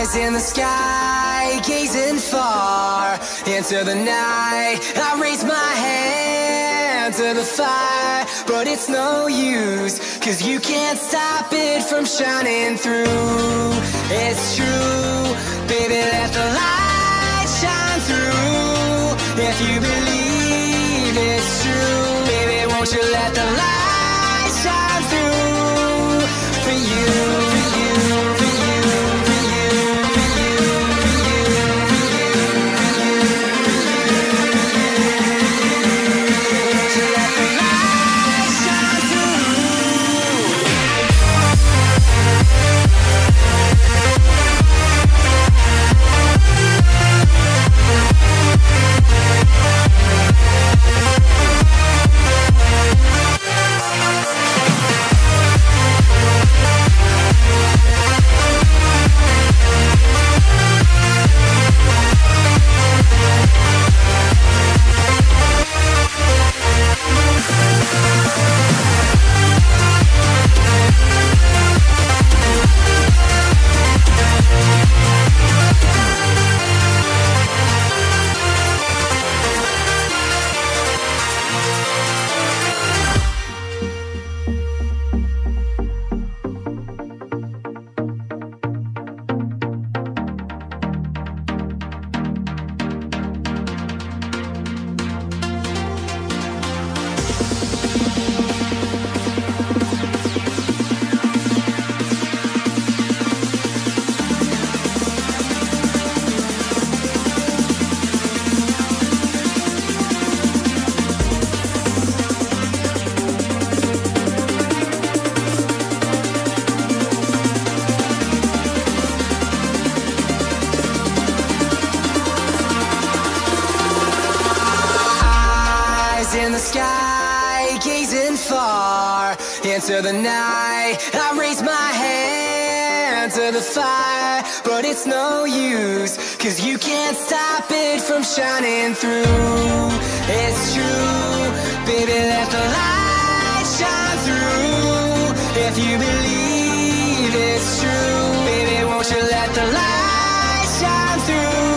in the sky, gazing far into the night. I raise my hand to the fire, but it's no use, 'cause you can't stop it from shining through. It's true, baby, let the light shine through. If you believe it's true, baby, won't you let the light shine through for you, for you, for you, for you, for you, for you, for you, for you, won't you let the light shine through? In the sky, gazing far into the night. I raise my hand to the fire, but it's no use, 'cause you can't stop it from shining through. It's true, baby, let the light shine through. If you believe it's true, baby, won't you let the light shine through?